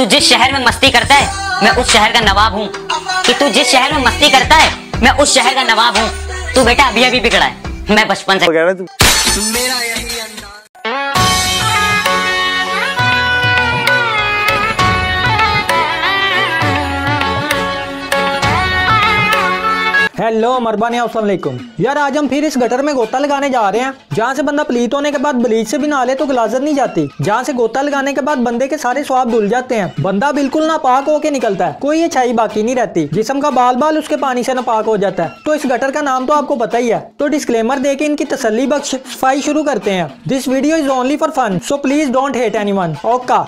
तू जिस शहर में मस्ती करता है मैं उस शहर का नवाब हूँ। कि तू जिस शहर में मस्ती करता है मैं उस शहर का नवाब हूँ। तू बेटा अभी अभी बिगड़ा है, मैं बचपन से मेरा यही हेलो मरबानी अस्सलाम वालेकुम। यार आज हम फिर इस गटर में गोता लगाने जा रहे हैं जहाँ से बंदा प्लीत होने के बाद ब्लीच से भी नहा ले तो गलाजत नहीं जाती, जहाँ से गोता लगाने के बाद बंदे के सारे स्वाब धुल जाते हैं, बंदा बिल्कुल नापाक होके निकलता है, कोई अच्छाई बाकी नहीं रहती, जिस्म का बाल बाल उसके पानी से नापाक हो जाता है। तो इस गटर का नाम तो आपको पता ही है, तो डिस्क्लेमर देके इनकी तसल्ली बख्श सफाई शुरू करते हैं। This video is only for fun, so please don't hate anyone. ओका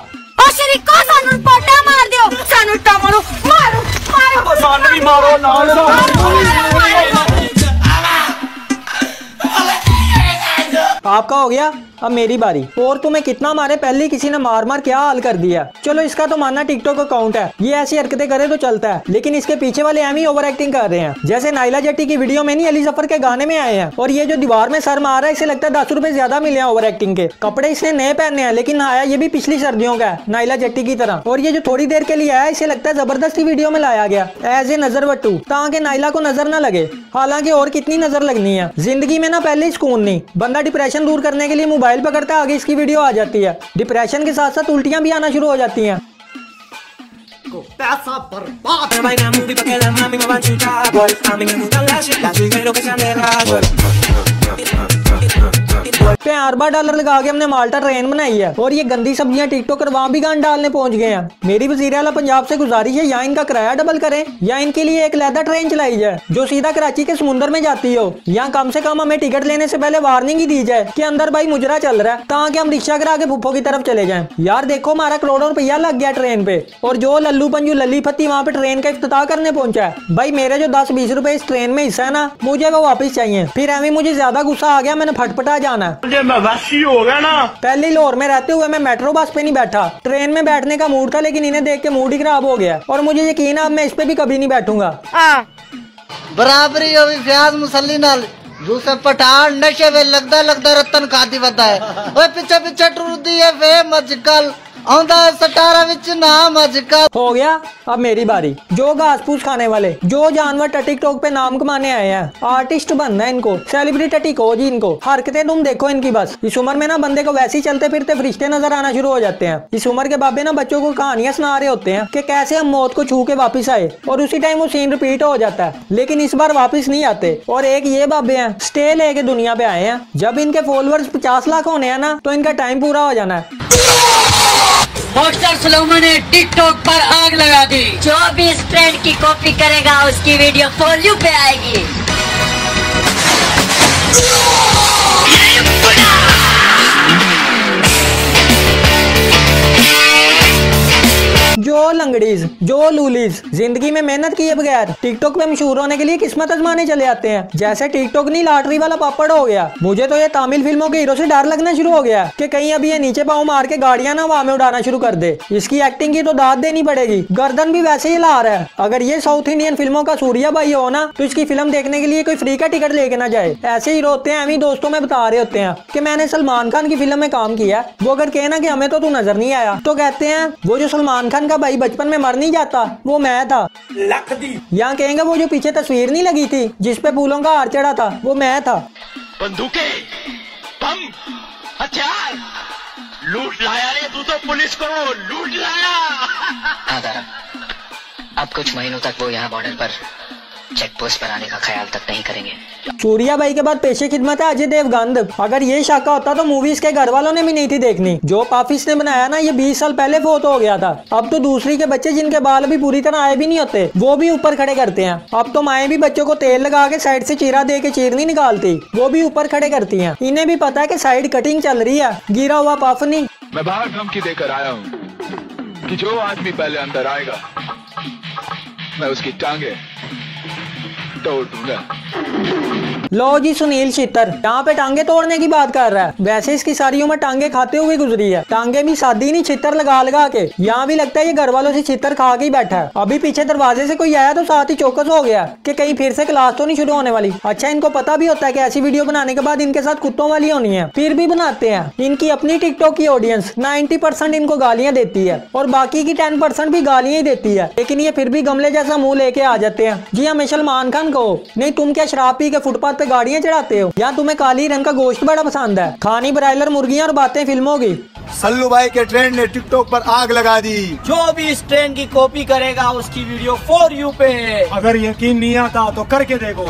आपका हो गया, अब मेरी बारी। और तुम्हें कितना मारे, पहले किसी ने मार मार क्या हाल कर दिया। चलो इसका तो मानना टिकटॉक अकाउंट है, ये ऐसी हरकतें करे तो चलता है, लेकिन इसके पीछे वाले एम ही ओवर एक्टिंग कर रहे हैं। जैसे नाइला जट्टी की वीडियो में नहीं, अली जफर के गाने में आए हैं। और ये जो दीवार में सर मार रहा है, इसे लगता है 10 रुपए ज्यादा मिले हैं ओवर एक्टिंग के। कपड़े इसने नए पहने हैं, लेकिन आया ये भी पिछली सर्दियों का है, नाइला जट्टी की तरह। और ये जो थोड़ी देर के लिए आया, इसे लगता है जबरदस्ती वीडियो में लाया गया एज ए नजर वट्टू, ताकि नाइला को नजर न लगे। हालांकि और कितनी नजर लगनी है जिंदगी में ना, पहले ही सुकून नहीं। बंदा डिप्रेशन दूर करने के लिए मोबाइल पकड़ता है, आगे इसकी वीडियो आ जाती है। डिप्रेशन के साथ साथ उल्टियां भी आना शुरू हो जाती हैं। पैसा बर्बाद पे $8 लगा के हमने माल्टा ट्रेन बनाई है, और ये गंदी सब्जियां टिकटॉकर वहाँ भी गान डालने पहुंच गए हैं। मेरी वज़ीर आला पंजाब से गुजारिश है, या इनका किराया डबल करें या इनके लिए एक लैदा ट्रेन चलाई जाए जो सीधा कराची के समुद्र में जाती हो, या कम से कम हमें टिकट लेने से पहले वार्निंग ही दी जाए कि अंदर भाई मुजरा चल रहा है, ताकि हम रिक्शा करा के फुफ्फो की तरफ चले जाएं। यार देखो हमारा करोड़ों रुपया लग गया ट्रेन पे, और जो लल्लू पंजू लली फत्ती वहाँ पे ट्रेन का इफ्तिताह करने पहुंचा है। भाई मेरे जो 10-20 रुपए इस ट्रेन में हिस्सा है ना, मुझे वो वापिस चाहिए। फिर एवं मुझे ज्यादा गुस्सा आ गया, मैंने फटफटा जाना है। होगा ना, पहले लाहौर में रहते हुए मैं मेट्रो बस पे नहीं बैठा, ट्रेन में बैठने का मूड था, लेकिन इन्हें देख के मूड ही खराब हो गया, और मुझे यकीन है अब मैं इस पे भी कभी नहीं बैठूंगा। बराबरी होवी प्याज मुसल्ली नाल दूसरे पठान नशे वे लगदा रतन खादी वदा है। ओए पीछे पीछे टुरदी है वे मजकल आंदा सटारा विच नाम अजकल। हो गया, अब मेरी बारी। जो घास फूस खाने वाले, जो जानवर टिकटॉक पे नाम कमाने आए हैं, आर्टिस्ट बनना है इनको, सेलिब्रिटी को जी इनको। हरकतें तुम देखो इनकी बस। इस उम्र में ना बंदे को वैसे ही चलते फिरते फरिश्ते नजर आना शुरू हो जाते हैं। इस उम्र के बाबे ना बच्चों को कहानियां सुना रहे होते हैं कि कैसे हम मौत को छू के वापिस आए, और उसी टाइम वो सीन रिपीट हो जाता है, लेकिन इस बार वापिस नहीं आते। और एक ये बाबे हैं स्टे लेके दुनिया पे आए हैं। जब इनके फॉलोअर्स 50 लाख होने हैं ना, तो इनका टाइम पूरा हो जाना है। हॉटस्टार सुलेमान ने टिकटॉक पर आग लगा दी। जो भी इस ट्रेंड की कॉपी करेगा उसकी वीडियो फॉर यू पे आएगी। जो लंगड़ीज, जो लूलीज जिंदगी में मेहनत किए बगैर टिकटॉक पे मशहूर होने के लिए किस्मत आजमाने चले आते हैं, जैसे टिकटॉक नहीं लॉटरी वाला पापड़ हो गया। मुझे तो ये तमिल फिल्मों के हीरो से डर लगना शुरू हो गया कि कहीं अभी ये नीचे पाँव मार के गाड़ियां ना हवा में उड़ाना शुरू कर दे। इसकी एक्टिंग की तो दाद देनी पड़ेगी, गर्दन भी वैसे ही ला रहा है। अगर ये साउथ इंडियन फिल्मों का सूर्या भाई हो ना, तो इसकी फिल्म देखने के लिए कोई फ्री का टिकट लेके ना जाए। ऐसे ही रोते हैं, एवं दोस्तों में बता रहे होते हैं कि मैंने सलमान खान की फिल्म में काम किया। वो अगर कहना कि हमें तो तू नजर नहीं आया, तो कहते हैं वो जो सलमान खान का भाई बचपन में मर नहीं जाता वो मैं था। यहाँ कहेंगे वो जो पीछे तस्वीर नहीं लगी थी जिसपे फूलों का हार चढ़ा था, वो मैं था। बंदूकें, बम, हथियार लूट लाया रे तू, तो पुलिस को लूट लाया। हाँ दारा, अब कुछ महीनों तक वो यहाँ बॉर्डर पर चेक पोस्ट पर आने का ख्याल तक नहीं करेंगे। सूर्या भाई के बाद पेशे खिदमत है अजय देवगन। अगर ये शाखा होता तो मूवीज के घर वालों ने भी नहीं थी देखनी। जो पाफिस ने बनाया ना, ये 20 साल पहले फोत हो गया था। अब तो दूसरी के बच्चे जिनके बाल अभी पूरी तरह आए भी नहीं होते, वो भी ऊपर खड़े करते हैं। अब तो माएँ भी बच्चों को तेल लगा के साइड से चीरा दे के चीर नहीं निकालती, वो भी ऊपर खड़े करती है। इन्हें भी पता है कि साइड कटिंग चल रही है, गिरा हुआ पफ नहीं। मैं बाहर धमकी देकर आया हूँ कि जो आदमी पहले अंदर आएगा मैं उसकी टांगे तोड़ दूंगा। लो जी सुनील छितर यहाँ पे टांगे तोड़ने की बात कर रहा है। वैसे इसकी सारी उम्र टांगे खाते हुए गुजरी है। टांगे भी सादी नहीं, छितर लगा लगा के। यहाँ भी लगता है ये घर वालों से छितर खा के ही बैठा है। अभी पीछे दरवाजे से कोई आया तो साथ ही चौकस हो गया कि कहीं फिर से क्लास तो नहीं शुरू होने वाली। अच्छा इनको पता भी होता है कि ऐसी वीडियो बनाने के बाद इनके साथ कुत्तों वाली होनी है, फिर भी बनाते हैं। इनकी अपनी टिकटॉक की ऑडियंस 90% इनको गालियां देती है और बाकी की 10% भी गालियां ही देती है, लेकिन ये फिर भी गमले जैसा मुंह लेके आ जाते हैं। जी हमें सलमान खान कहो, नहीं तुम क्या शराब पी के फुटपाथ पे गाड़ियां चढ़ाते हो, या तुम्हें काली रंग का गोश्त बड़ा पसंद है, खानी ब्रायलर मुर्गियां और बातें फिल्मों की। सल्लू भाई के ट्रेंड ने टिकटॉक पर आग लगा दी। जो भी इस ट्रेंड की कॉपी करेगा उसकी वीडियो फॉर यू पे है। अगर यकीन नहीं आता तो करके देखो।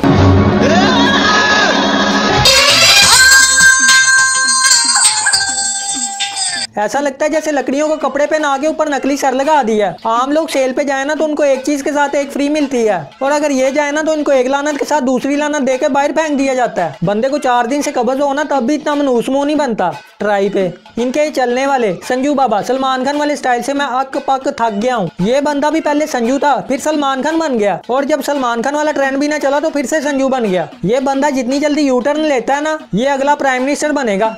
ऐसा लगता है जैसे लकड़ियों को कपड़े पहना के ऊपर नकली सर लगा दिया। आम लोग सेल पे जाए ना तो उनको एक चीज के साथ एक फ्री मिलती है, और अगर ये जाए ना तो इनको एक लानत के साथ दूसरी लानत देके बाहर फेंक दिया जाता है। बंदे को 4 दिन से कब्ज हो ना तब भी इतना मनूस मुंह नहीं बनता ट्राई पे। इनके ये चलने वाले संजू बाबा सलमान खान वाले स्टाइल से मैं अक पक थक गया हूँ। ये बंदा भी पहले संजू था, फिर सलमान खान बन गया, और जब सलमान खान वाला ट्रेंड भी ना चला तो फिर से संजू बन गया। ये बंदा जितनी जल्दी यू टर्न लेता है ना, ये अगला प्राइम मिनिस्टर बनेगा।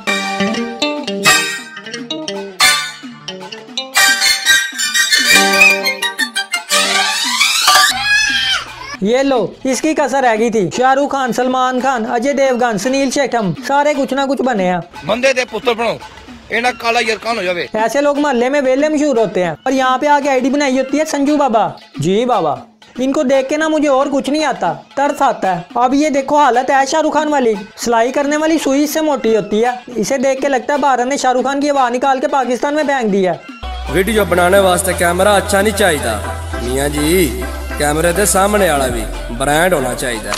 ये लो इसकी कसर रह गई थी। शाहरुख खान, सलमान खान, अजय देवगन, सुनील शेट्टी सारे कुछ ना कुछ बने हैं। बंदे दे पुत्र बनो, एना काला यरकान हो जावे। ऐसे लोग मोहल्ले में वेले मशहूर होते हैं, और यहाँ पे आके आईडी बनाई होती है संजू बाबा। जी बाबा, इनको देख के ना मुझे और कुछ नहीं आता, तरस आता है। अब ये देखो हालत है शाहरुख खान वाली। सिलाई करने वाली सुई इससे मोटी होती है। इसे देख के लगता है भारत ने शाहरुख खान की आवाज निकाल के पाकिस्तान में फेंक दी है। वीडियो बनाने वास्ते कैमरा अच्छा नहीं चाहिए मियाँ जी, कैमरे के सामने वाला भी ब्रांड होना चाहिए।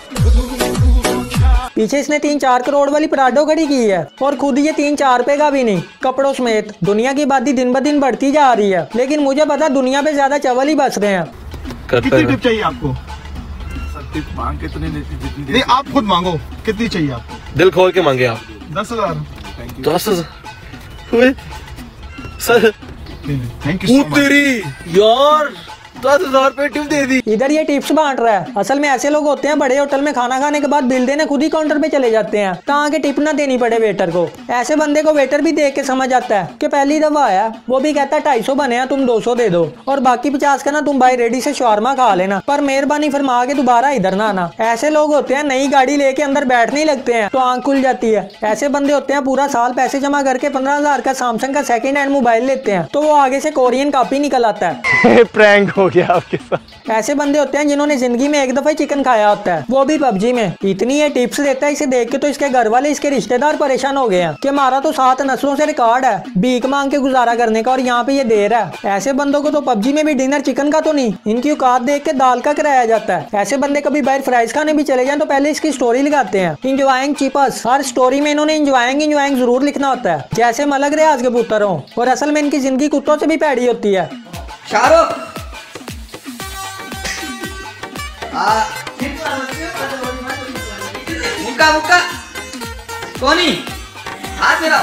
पीछे इसने 3-4 करोड़ वाली प्राडो खड़ी की है, और खुद ये 3-4 रुपए का भी नहीं, कपड़ों समेत। दुनिया की आबादी दिन ब दिन बढ़ती जा रही है, लेकिन मुझे पता दुनिया पे ज्यादा चावल ही बच रहे हैं। कितनी टिप चाहिए आपको? टिप मांग के तो नहीं, आप खुद मांगो। कितनी चाहिए आपको? दिल खोल के मांगे आप। 10,000। 10,000 sir, thank you so much यार। 10,000 रुपए टिप दे दी। इधर ये टिप्स बांट रहा है। असल में ऐसे लोग होते हैं बड़े होटल में खाना खाने के बाद बिल देने खुद ही काउंटर पे चले जाते हैं ताकि टिप ना देनी पड़े वेटर को। ऐसे बंदे को वेटर भी देख के समझ आता है कि पहली दफा आया, वो भी कहता है 250 बने हैं, तुम 200 दे दो, और बाकी 50 का ना तुम भाई रेडी से शवारमा खा लेना, पर मेहरबानी फरमा के दोबारा इधर ना आना। ऐसे लोग होते हैं नई गाड़ी लेके अंदर बैठने लगते हैं तो आंख खुल जाती है। ऐसे बंदे होते हैं पूरा साल पैसे जमा करके 15,000 का सैमसंग का सेकंड हैंड मोबाइल लेते हैं, तो वो आगे से कोरियन कॉपी निकल आता है। प्रैंक हो गया आपके साथ। ऐसे बंदे होते हैं जिन्होंने जिंदगी में एक दफा चिकन खाया होता है, वो भी पबजी में। इतनी ये टिप्स देता है, इसे देख के तो इसके घर वाले, इसके रिश्तेदार परेशान हो गए हैं कि हमारा तो 7 नस्लों से रिकॉर्ड है भीख मांग के गुजारा करने का, और यहाँ पे ये दे रहा है। ऐसे बंदों को तो पबजी में भी डिनर चिकन का तो नहीं, इनकी औकात देख के दाल का कराया जाता है। ऐसे बंदे कभी बाहर फ्राइज खाने भी चले जाएं तो पहले इसकी स्टोरी लगाते हैं, इंजॉइंग चिपस। हर स्टोरी में इन्होंने इंजॉइंग जरूर लिखना होता है, जैसे मलग रहे आज के पुत्र हो, और असल में इनकी जिंदगी कुत्तों से भी पैड़ी होती है। शाहरुख मुक्का मुक्का कोनी हाथ मिलाओ।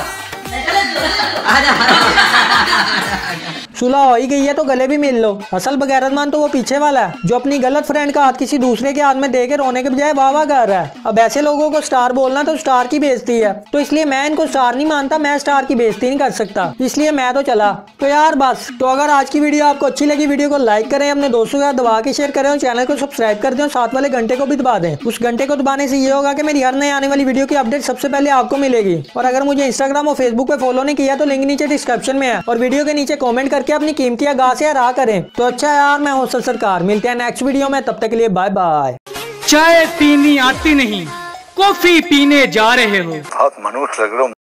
सुलह हो ही गई है तो गले भी मिल लो। असल बगैरतमान तो वो पीछे वाला है जो अपनी गलत फ्रेंड का हाथ किसी दूसरे के हाथ में देके रोने के बजाय वाह वाह कर रहा है। अब ऐसे लोगों को स्टार बोलना तो स्टार की बेइज्जती है, तो इसलिए मैं इनको स्टार नहीं मानता, मैं स्टार की बेइज्जती नहीं कर सकता, इसलिए मैं तो चला। तो यार बस, तो अगर आज की वीडियो आपको अच्छी लगी, वीडियो को लाइक करें, अपने दोस्तों के साथ दबा के शेयर करें, और चैनल को सब्सक्राइब कर दें, और साथ वाले घंटे को भी दबा दें। उस घंटे को दबाने से ये होगा कि मेरी हर नई आने वाली वीडियो की अपडेट सबसे पहले आपको मिलेगी। और अगर मुझे इंस्टाग्राम और फेसबुक पे फॉलो नहीं किया तो लिंक नीचे डिस्क्रिप्शन में है, और वीडियो के नीचे कमेंट करके अपनी कीमती आगाह से हरा करें। तो अच्छा यार, मैं हौसल सरकार, मिलते हैं नेक्स्ट वीडियो में, तब तक के लिए बाय बाय। चाय पीनी आती नहीं, कॉफी पीने जा रहे हो। बहुत मनुष्य लग रहे हो।